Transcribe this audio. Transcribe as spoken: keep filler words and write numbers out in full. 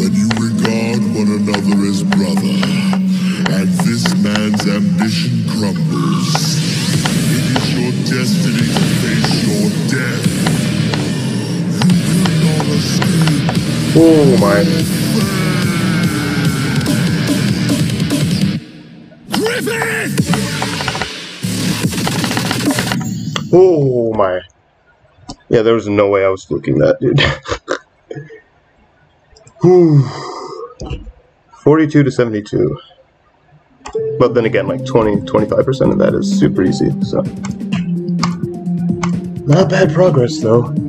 when you regard one another as brother, and this man's ambition crumbles. It is your destiny to face your death. You cannot escape. Oh my. Griffin! Oh my. Yeah, there was no way I was fluking that, dude. forty-two to seventy-two. But then again, like twenty, twenty-five percent of that is super easy, so. Not bad progress, though.